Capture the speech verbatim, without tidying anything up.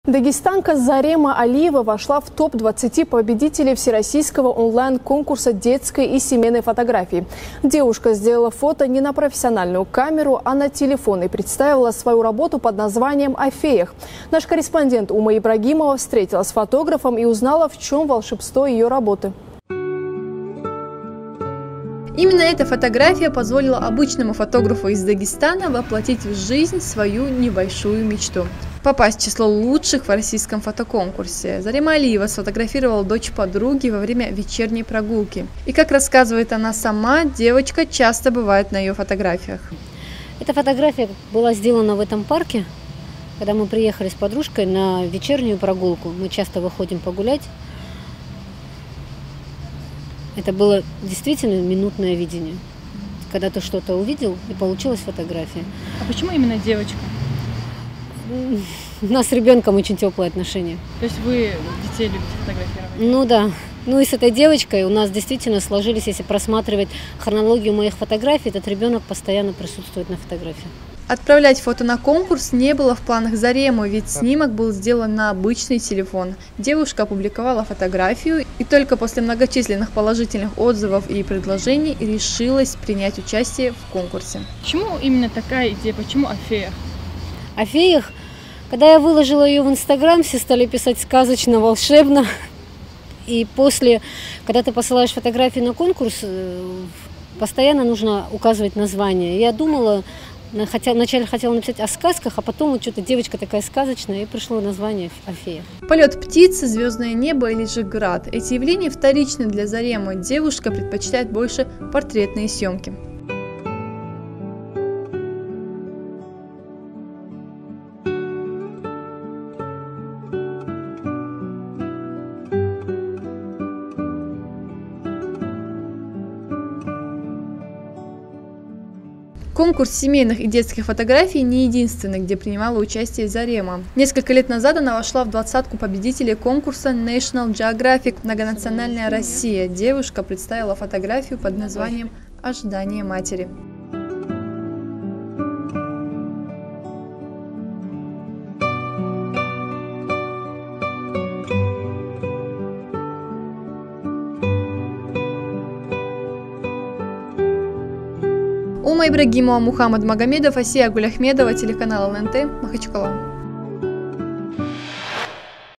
Дагестанка Зарема Алиева вошла в топ двадцати победителей всероссийского онлайн-конкурса детской и семейной фотографии. Девушка сделала фото не на профессиональную камеру, а на телефон и представила свою работу под названием «О феях». Наш корреспондент Ума Ибрагимова встретилась с фотографом и узнала, в чем волшебство ее работы. Именно эта фотография позволила обычному фотографу из Дагестана воплотить в жизнь свою небольшую мечту – попасть в число лучших в российском фотоконкурсе. Зарема Алиева сфотографировала дочь подруги во время вечерней прогулки. И, как рассказывает она сама, девочка часто бывает на ее фотографиях. Эта фотография была сделана в этом парке, когда мы приехали с подружкой на вечернюю прогулку. Мы часто выходим погулять. Это было действительно минутное видение, когда ты что-то увидел и получилась фотография. А почему именно девочка? У нас с ребенком очень теплые отношения. То есть вы детей любите фотографировать? Ну да. Ну и с этой девочкой у нас действительно сложились, если просматривать хронологию моих фотографий, этот ребенок постоянно присутствует на фотографии. Отправлять фото на конкурс не было в планах Заремы, ведь снимок был сделан на обычный телефон. Девушка опубликовала фотографию и только после многочисленных положительных отзывов и предложений решилась принять участие в конкурсе. Почему именно такая идея? Почему о феях? О феях, когда я выложила ее в Инстаграм, все стали писать сказочно, волшебно. И после, когда ты посылаешь фотографии на конкурс, постоянно нужно указывать название. Я думала, хотя, вначале хотела написать о сказках, а потом вот что-то девочка такая сказочная, и пришло название о феях. Полет птицы, звездное небо или же град. Эти явления вторичны для Заремы. Девушка предпочитает больше портретные съемки. Конкурс семейных и детских фотографий не единственный, где принимала участие Зарема. Несколько лет назад она вошла в двадцатку победителей конкурса National Geographic «Многонациональная Россия». Девушка представила фотографию под названием «Ожидание матери». Ума Ибрагимова, Мухаммад Магомедов, Асия Гулахмедова, телеканал эл эн тэ, Махачкала.